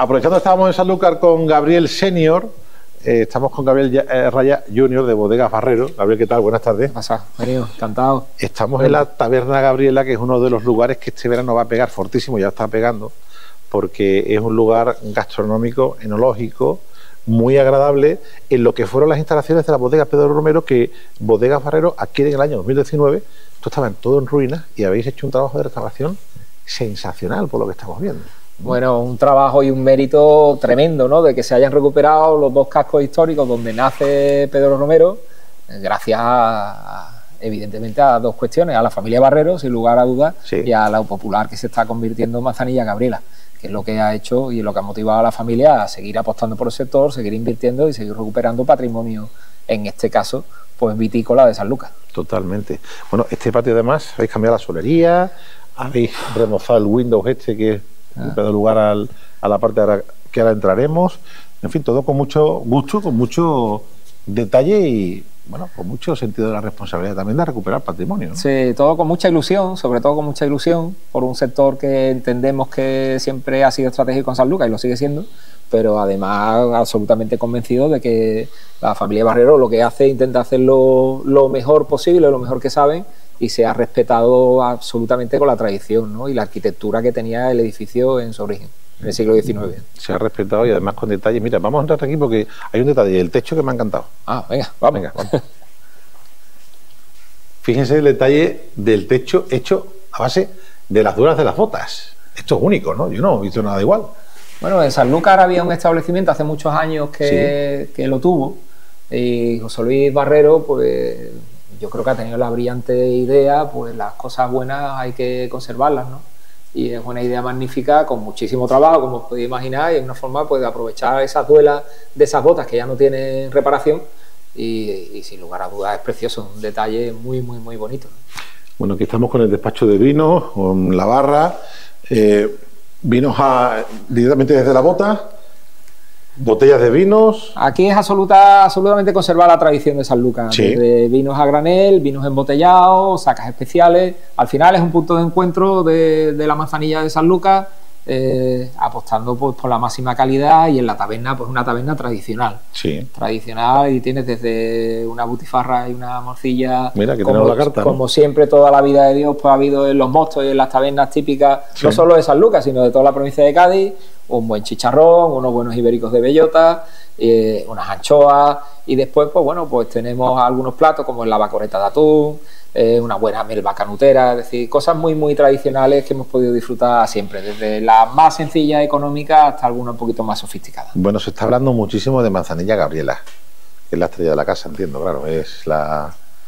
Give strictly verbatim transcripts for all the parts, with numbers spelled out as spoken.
aprovechando que estábamos en Sanlúcar con Gabriel Senior, eh, estamos con Gabriel eh, Raya Junior de Bodegas Barrero. Gabriel, ¿qué tal? Buenas tardes. ¿Qué pasa? Venido, encantado. Estamos en la Taberna Gabriela, que es uno de los lugares que este verano va a pegar fortísimo, ya está pegando, porque es un lugar gastronómico, enológico, muy agradable, en lo que fueron las instalaciones de la bodega Pedro Romero, que Bodegas Barrero adquiere en el año dos mil diecinueve. Esto estaba todo en ruinas y habéis hecho un trabajo de restauración sensacional, por lo que estamos viendo. Bueno, un trabajo y un mérito tremendo, ¿no? De que se hayan recuperado los dos cascos históricos donde nace Pedro Romero, gracias a, evidentemente a dos cuestiones: a la familia Barrero, sin lugar a dudas, sí, y a lo popular que se está convirtiendo en Manzanilla Gabriela, que es lo que ha hecho y lo que ha motivado a la familia a seguir apostando por el sector, seguir invirtiendo y seguir recuperando patrimonio, en este caso, pues vitícola de Sanlúcar. Totalmente. Bueno, este patio además, habéis cambiado la solería, habéis remozado el Windows este que ah. ha dado lugar al, a la parte ahora, que ahora entraremos. En fin, todo con mucho gusto, con mucho detalle y, bueno, con mucho sentido de la responsabilidad también de recuperar patrimonio, ¿no? Sí, todo con mucha ilusión, sobre todo con mucha ilusión, por un sector que entendemos que siempre ha sido estratégico en Sanlúcar y lo sigue siendo, pero además absolutamente convencido de que la familia Barrero lo que hace, intenta hacerlo lo mejor posible, lo mejor que saben, y se ha respetado absolutamente con la tradición, ¿no? Y la arquitectura que tenía el edificio en su origen, en el siglo diecinueve. Se ha respetado y además con detalles. Mira, vamos a entrar aquí porque hay un detalle, el techo que me ha encantado. Ah, venga, vamos. Venga, vamos. Fíjense el detalle del techo hecho a base de las duras de las botas. Esto es único, ¿no? Yo no he visto nada igual. Bueno, en Sanlúcar había un establecimiento hace muchos años que, sí, que lo tuvo, y José Luis Barrero, pues yo creo que ha tenido la brillante idea, pues las cosas buenas hay que conservarlas, ¿no? Y es una idea magnífica, con muchísimo trabajo, como os podéis imaginar, y es una forma, pues, de aprovechar esas duelas de esas botas que ya no tienen reparación, y, y sin lugar a dudas es precioso, un detalle muy, muy, muy bonito. Bueno, aquí estamos con el despacho de vinos, con la barra, eh, vinos a, directamente desde la bota, botellas de vinos. Aquí es absoluta, absolutamente conservar la tradición de Sanlúcar, sí, de vinos a granel, vinos embotellados, sacas especiales. Al final es un punto de encuentro de, de la manzanilla de Sanlúcar, eh, apostando, pues, por la máxima calidad, y en la taberna, pues una taberna tradicional. Sí. Tradicional, y tienes desde una butifarra y una morcilla. Mira, que tenemos la carta, ¿no? Como siempre, toda la vida de Dios, pues ha habido en los mostos y en las tabernas típicas, sí, no solo de Sanlúcar, sino de toda la provincia de Cádiz. Un buen chicharrón, unos buenos ibéricos de bellota, eh, unas anchoas, y después, pues bueno, pues tenemos algunos platos como la bacoreta de atún, eh, una buena melva canutera, es decir, cosas muy muy tradicionales que hemos podido disfrutar siempre, desde la más sencilla económica hasta alguna un poquito más sofisticada. Bueno, se está hablando muchísimo de Manzanilla Gabriela, que es la estrella de la casa, entiendo, claro, es la,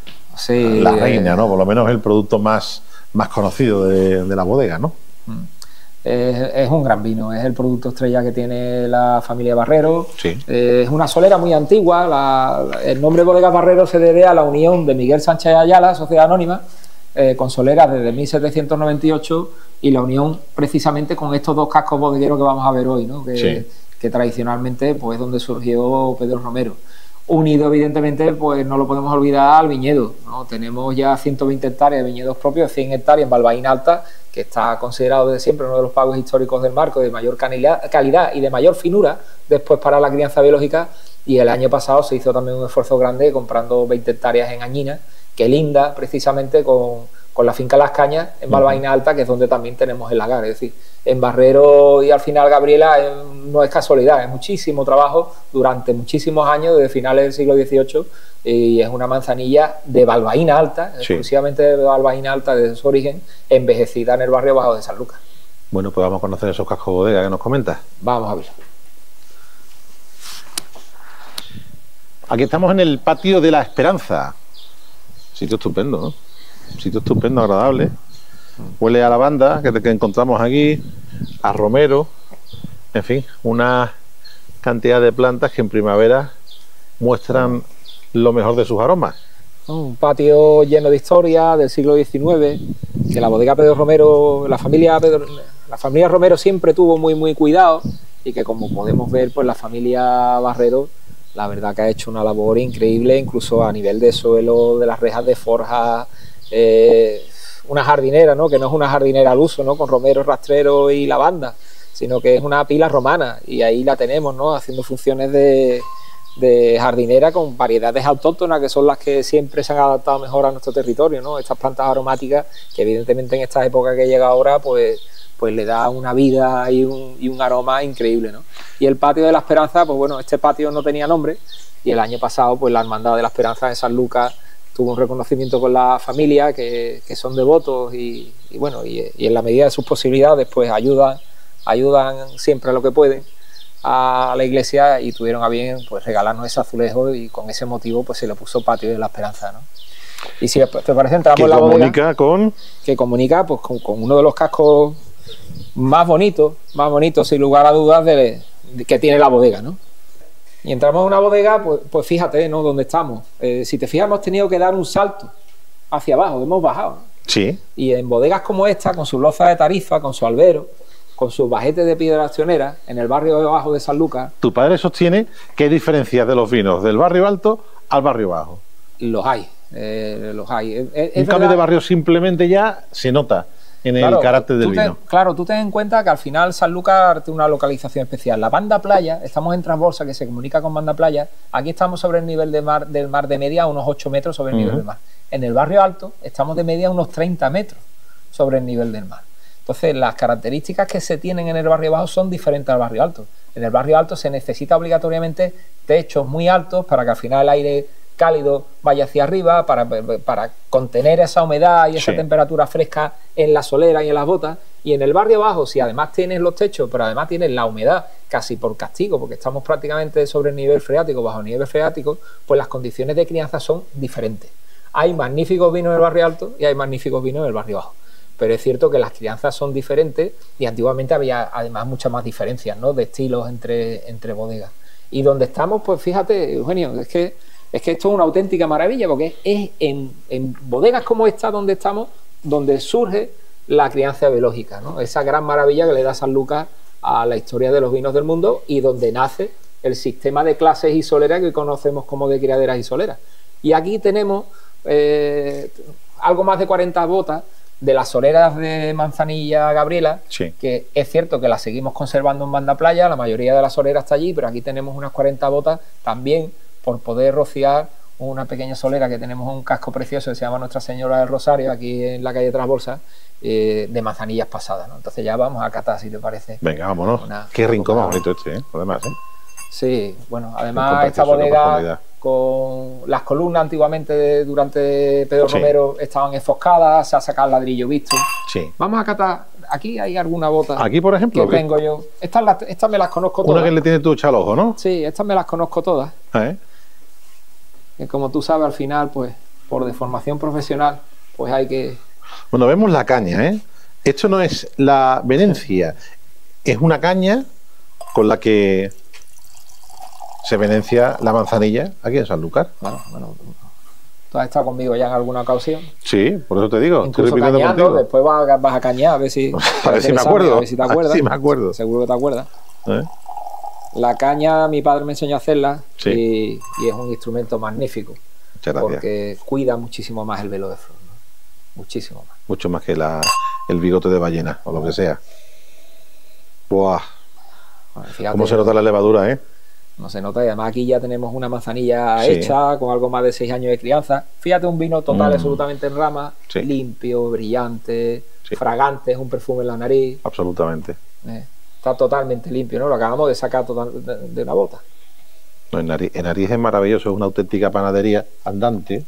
sí, la reina, eh, ¿no? Por lo menos el producto más, más conocido de, de la bodega, ¿no? Mm. Es, es un gran vino, es el producto estrella que tiene la familia Barrero. Sí. Eh, es una solera muy antigua. La, el nombre Bodegas Barrero se debe a la unión de Miguel Sánchez Ayala, sociedad anónima, eh, con soleras desde mil setecientos noventa y ocho, y la unión precisamente con estos dos cascos bodegueros que vamos a ver hoy, ¿no? que, sí, que tradicionalmente, pues, es donde surgió Pedro Romero. Unido, evidentemente, pues no lo podemos olvidar, al viñedo, ¿no? Tenemos ya ciento veinte hectáreas de viñedos propios, cien hectáreas en Balbaín Alta, que está considerado desde siempre uno de los pagos históricos del Marco, de mayor calidad y de mayor finura después para la crianza biológica. Y el año pasado se hizo también un esfuerzo grande comprando veinte hectáreas en Añina, que linda precisamente con, con la finca Las Cañas en Balbaín Alta, que es donde también tenemos el lagar. Es decir, en Barrero y al final Gabriela eh, no es casualidad, es muchísimo trabajo durante muchísimos años, desde finales del siglo dieciocho, y es una manzanilla de Balbaína Alta, sí, exclusivamente de Balbaína Alta desde su origen, envejecida en el barrio bajo de Sanlúcar. Bueno, pues vamos a conocer esos cascos bodega que nos comentas. Vamos a ver. Aquí estamos en el patio de la Esperanza. Sitio estupendo, ¿no? Sitio estupendo, agradable. Huele a lavanda que, que encontramos aquí, a romero, en fin, una cantidad de plantas que en primavera muestran lo mejor de sus aromas. Un patio lleno de historia del siglo diecinueve, que la bodega Pedro Romero, la familia Pedro, la familia Romero siempre tuvo muy muy cuidado, y que, como podemos ver, pues la familia Barrero, la verdad que ha hecho una labor increíble, incluso a nivel de suelo, de las rejas de forja, eh, una jardinera, ¿no? Que no es una jardinera al uso, ¿no? Con romero, rastrero y lavanda, sino que es una pila romana y ahí la tenemos, ¿no? Haciendo funciones de, de jardinera con variedades autóctonas que son las que siempre se han adaptado mejor a nuestro territorio, ¿no? Estas plantas aromáticas que evidentemente en esta época que llega ahora pues, pues le da una vida y un, y un aroma increíble, ¿no? Y el patio de la Esperanza, pues bueno, este patio no tenía nombre y el año pasado pues la Hermandad de la Esperanza de San Lucas tuvo un reconocimiento con la familia que, que son devotos y, y bueno, y, y en la medida de sus posibilidades pues ayudan, ayudan siempre a lo que pueden a la iglesia y tuvieron a bien pues regalarnos ese azulejo y con ese motivo pues se le puso Patio de la Esperanza, ¿no? Y si te parece entramos en la bodega. ¿Que comunica con? Que comunica pues con, con uno de los cascos más bonitos, más bonitos sin lugar a dudas de, de, que tiene la bodega, ¿no? Y entramos en una bodega, pues, pues fíjate, ¿no? Donde estamos. Eh, si te fijas, hemos tenido que dar un salto hacia abajo, hemos bajado, ¿no? Sí. Y en bodegas como esta, con su loza de tarifa, con su albero, con sus bajetes de piedra accionera, en el barrio de abajo de San Lucas. Tu padre sostiene que hay diferencias de los vinos del barrio alto al barrio bajo. Los hay, eh, los hay. Es, es un cambio de barrio simplemente ya se nota en claro, el carácter del te, vino. Claro, tú ten en cuenta que al final Sanlúcar tiene una localización especial. La banda playa, estamos en Transborsa, que se comunica con banda playa. Aquí estamos sobre el nivel de mar, del mar de media, unos ocho metros sobre el uh-huh. nivel del mar. En el barrio alto estamos de media unos treinta metros sobre el nivel del mar. Entonces, las características que se tienen en el barrio bajo son diferentes al barrio alto. En el barrio alto se necesita obligatoriamente techos muy altos para que al final el aire cálido vaya hacia arriba, para, para contener esa humedad y esa sí. temperatura fresca en la solera y en las botas. Y en el barrio bajo, si además tienes los techos, pero además tienes la humedad casi por castigo, porque estamos prácticamente sobre el nivel freático, bajo el nivel freático, pues las condiciones de crianza son diferentes. Hay magníficos vinos en el barrio alto y hay magníficos vinos en el barrio bajo. Pero es cierto que las crianzas son diferentes y antiguamente había además muchas más diferencias, ¿no? De estilos entre, entre bodegas. Y donde estamos, pues fíjate, Eugenio, es que Es que esto es una auténtica maravilla porque es en, en bodegas como esta donde estamos, donde surge la crianza biológica, ¿no? Esa gran maravilla que le da San Lucas a la historia de los vinos del mundo y donde nace el sistema de clases y soleras que conocemos como de criaderas y soleras. Y aquí tenemos eh, algo más de cuarenta botas de las soleras de Manzanilla Gabriela, sí. que es cierto que las seguimos conservando en banda playa, la mayoría de las soleras está allí, pero aquí tenemos unas cuarenta botas también por poder rociar una pequeña solera que tenemos un casco precioso que se llama Nuestra Señora del Rosario, aquí en la calle Transborsa, eh, de manzanillas pasadas, ¿no? Entonces ya vamos a catar, si te parece. Venga, vámonos. Una, Qué rincón más bonito este, ¿eh? Además, ¿eh? Sí, bueno, además esta bodega con las columnas antiguamente de, durante Pedro sí. Romero estaban enfoscadas, se ha sacado el ladrillo visto. Sí. Vamos a catar. Aquí hay alguna bota. Aquí, por ejemplo. Que tengo yo. Estas, las, estas me las conozco todas. Una que le tiene tu echado al ojo, ¿no? Sí, estas me las conozco todas. ¿Eh? Que como tú sabes, al final, pues, por deformación profesional, pues hay que... Bueno, vemos la caña, ¿eh? Esto no es la venencia, es una caña con la que se venencia la manzanilla aquí en Sanlúcar. Bueno, bueno, tú has estado conmigo ya en alguna ocasión. Sí, por eso te digo. Incluso estoy cañando, después vas a, vas a cañar, a ver si... a ver si me acuerdo. A ver si te acuerdas. Sí, me acuerdo. Seguro que te acuerdas. ¿Eh? La caña, mi padre me enseñó a hacerla, sí. y, y es un instrumento magnífico. Muchas gracias. Porque cuida muchísimo más el velo de flor, ¿no? Muchísimo más. Mucho más que la, el bigote de ballena o lo que sea. Buah. Bueno, fíjate, cómo se nota la levadura, ¿eh? No se nota, y además aquí ya tenemos una manzanilla sí. hecha con algo más de seis años de crianza. Fíjate, un vino total, mm. absolutamente en rama, sí. limpio, brillante, sí. fragante, es un perfume en la nariz. Absolutamente. Eh. Está totalmente limpio, ¿no? Lo acabamos de sacar total, de, de una bota. No, en nariz, en nariz es maravilloso, es una auténtica panadería andante.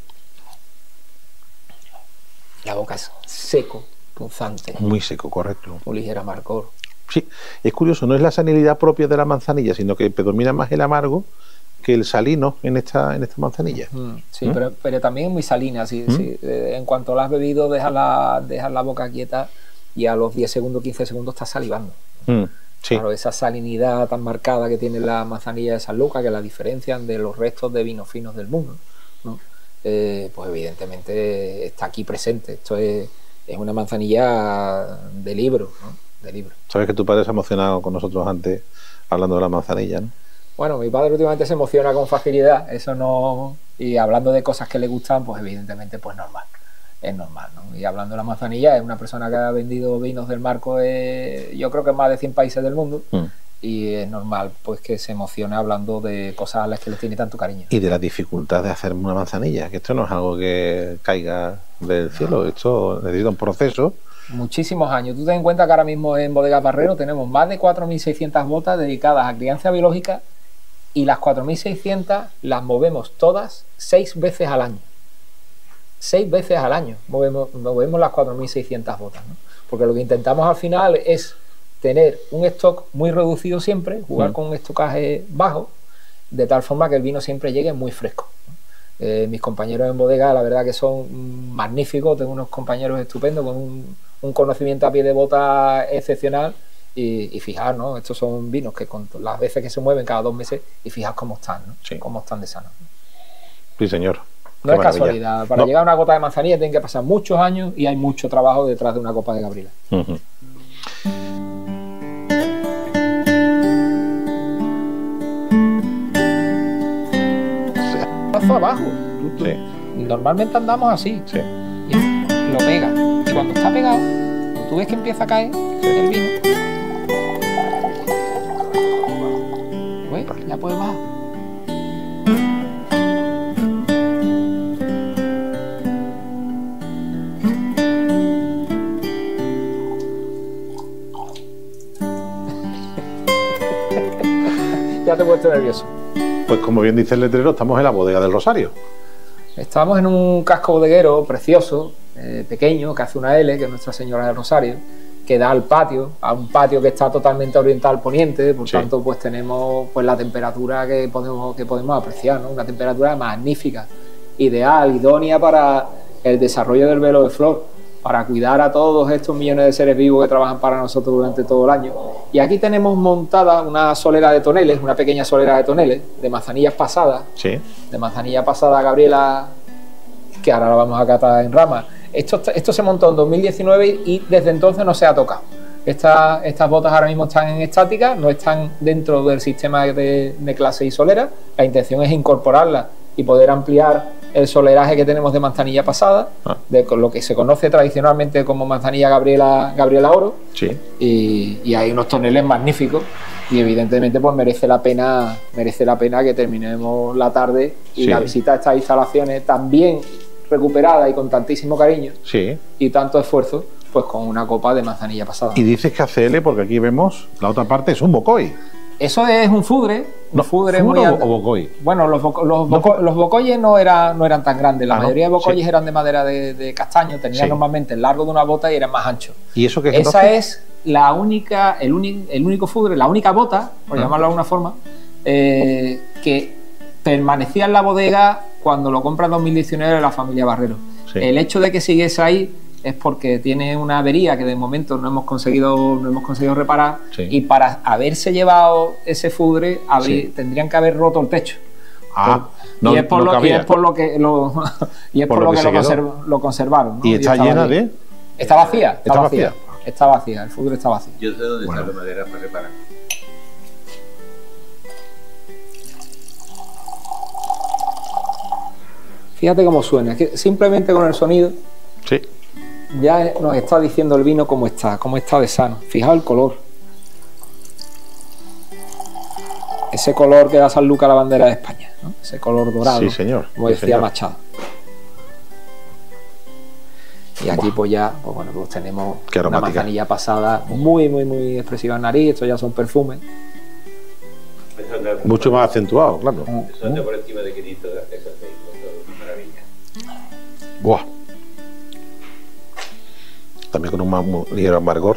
La boca es seco, punzante. Muy seco, correcto. Un ligero amargor. Sí, es curioso, no es la salinidad propia de la manzanilla, sino que predomina más el amargo que el salino en esta, en esta manzanilla. Mm, sí, ¿Mm? pero, pero también muy salina. Sí, ¿Mm? sí. En cuanto la has bebido, dejas la, dejas la boca quieta y a los diez segundos, quince segundos estás salivando. Mm. Sí. Claro, esa salinidad tan marcada que tiene la manzanilla de San Lucas, que la diferencian de los restos de vinos finos del mundo, ¿no? Eh, pues evidentemente está aquí presente. Esto es, es una manzanilla de libro, ¿no? De libro. Sabes que tu padre se ha emocionado con nosotros antes hablando de la manzanilla, ¿no? Bueno, mi padre últimamente se emociona con facilidad, eso no... Y hablando de cosas que le gustan, pues evidentemente pues normal. es normal, ¿no? Y hablando de la manzanilla, es una persona que ha vendido vinos del Marco, eh, yo creo que en más de cien países del mundo, mm. y es normal pues que se emocione hablando de cosas a las que le tiene tanto cariño. Y de la dificultad de hacer una manzanilla, que esto no es algo que caiga del cielo, esto necesita un proceso. Muchísimos años. Tú ten en cuenta que ahora mismo en Bodegas Barrero tenemos más de cuatro mil seiscientas botas dedicadas a crianza biológica, y las cuatro mil seiscientas las movemos todas seis veces al año. Seis veces al año movemos, movemos las cuatro mil seiscientas botas, ¿no? Porque lo que intentamos al final es tener un stock muy reducido siempre, jugar mm. con un estocaje bajo, de tal forma que el vino siempre llegue muy fresco, ¿no? Eh, mis compañeros en bodega, la verdad que son magníficos, tengo unos compañeros estupendos con un, un conocimiento a pie de bota excepcional, y, y fijar, ¿no? Estos son vinos que con las veces que se mueven cada dos meses, y fijar cómo están, ¿no? Sí. Cómo están de sanos. Sí, señor. No es casualidad. Para no. llegar a una cota de manzanilla tienen que pasar muchos años y hay mucho trabajo detrás de una copa de Gabriela. Uh-huh. Paso abajo. Sí. Normalmente andamos así. Sí. Y lo pega. Y cuando está pegado, tú ves que empieza a caer sí. el vino. Pues ya puede bajar. Ya te he puesto nervioso. Pues como bien dice el letrero, estamos en la bodega del Rosario. Estamos en un casco bodeguero precioso, eh, pequeño, que hace una L, que es Nuestra Señora del Rosario, que da al patio, a un patio que está totalmente orientado al poniente, por sí. tanto pues tenemos pues la temperatura que podemos, que podemos apreciar, ¿no? Una temperatura magnífica, ideal, idónea para el desarrollo del velo de flor, para cuidar a todos estos millones de seres vivos que trabajan para nosotros durante todo el año. Y aquí tenemos montada una solera de toneles, una pequeña solera de toneles, de manzanillas pasadas, sí. de manzanilla pasada Gabriela, que ahora la vamos a catar en rama. Esto, esto se montó en dos mil diecinueve y desde entonces no se ha tocado. Esta, estas botas ahora mismo están en estática, no están dentro del sistema de, de clase y solera. La intención es incorporarlas y poder ampliar el soleraje que tenemos de manzanilla pasada, ah. de lo que se conoce tradicionalmente como manzanilla Gabriela, Gabriela Oro, sí. y, y hay unos toneles magníficos y evidentemente pues merece la pena merece la pena que terminemos la tarde y sí. la visita a estas instalaciones tan bien recuperadas y con tantísimo cariño sí. y tanto esfuerzo, pues con una copa de manzanilla pasada. Y dices que A C L, porque aquí vemos la otra parte, es un bocoy. Eso es un fudre, un no, fudre muy o bocoy. Bueno, los, boco, los, boco, no. los bocoyes no, era, no eran tan grandes, la ah, mayoría no. de bocoyes sí. eran de madera de, de castaño, tenían sí. normalmente el largo de una bota y eran más anchos. ¿Y eso qué es? Esa entonces? es la única, el, uni, el único fudre, la única bota, por ah. llamarlo de alguna forma, eh, que permanecía en la bodega cuando lo compra en dos mil diecinueve la familia Barrero. Sí. El hecho de que siguiese ahí es porque tiene una avería que de momento no hemos conseguido no hemos conseguido reparar sí. y para haberse llevado ese fudre abrir, sí. tendrían que haber roto el techo. Ah, no, y, es por no lo, y es por lo que lo y es por, por lo que, que lo, conserv, lo conservaron, ¿no? Y está, y está llena allí. de está vacía está, está vacía. vacía está vacía el fudre está vacío. Yo sé dónde bueno. está la madera para reparar. Fíjate cómo suena, que simplemente con el sonido sí. ya nos está diciendo el vino cómo está, cómo está de sano. Fijaos el color. Ese color que da San Lucas a la bandera de España, ¿no? Ese color dorado, sí, señor. como sí, decía señor. Machado. Y aquí pues ya, pues bueno, pues tenemos una manzanilla pasada muy, muy, muy expresiva en nariz. Estos ya son perfumes. Mucho más acentuado, claro. Eso anda por encima de Quirito, eso es maravilla. Buah. También con un ligero amargor.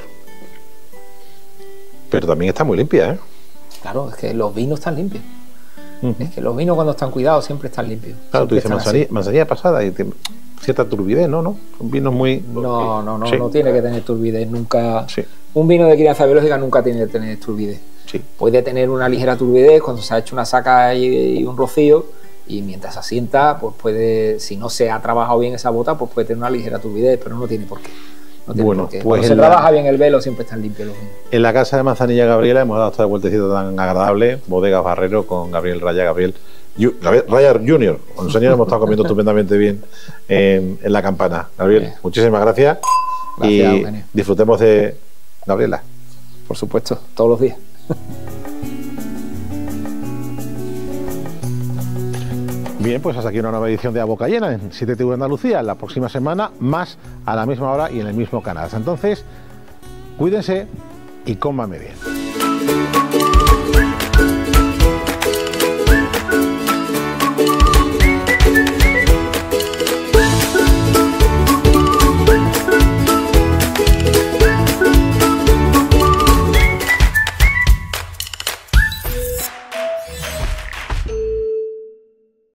Pero también está muy limpia, ¿eh? Claro, es que los vinos están limpios. Uh-huh. Es que los vinos cuando están cuidados siempre están limpios. Claro, tú dices manzanilla, manzanilla pasada y te, cierta turbidez, ¿no? ¿no? Son vinos muy... No, no, no, sí. no tiene que tener turbidez nunca. Sí. Un vino de crianza biológica nunca tiene que tener turbidez. Sí. Puede tener una ligera turbidez cuando se ha hecho una saca y, y un rocío, y mientras asienta, pues puede, si no se ha trabajado bien esa bota, pues puede tener una ligera turbidez, pero no tiene por qué. No tiene bueno, por qué. Pues cuando se la... trabaja bien el velo, siempre están limpios los vinos. En la casa de Manzanilla Gabriela hemos dado este vueltecito tan agradable, Bodegas Barrero con Gabriel Raya. Gabriel, Raya Junior, con el señor hemos estado comiendo estupendamente bien en, en La Campana. Gabriel, bien. Muchísimas gracias, gracias y Eugenio. Disfrutemos de Gabriela. Por supuesto, todos los días. Bien, pues hasta aquí una nueva edición de A Boca Llena en siete T V Andalucía. La próxima semana más a la misma hora y en el mismo canal. Hasta entonces, cuídense y cómanme bien.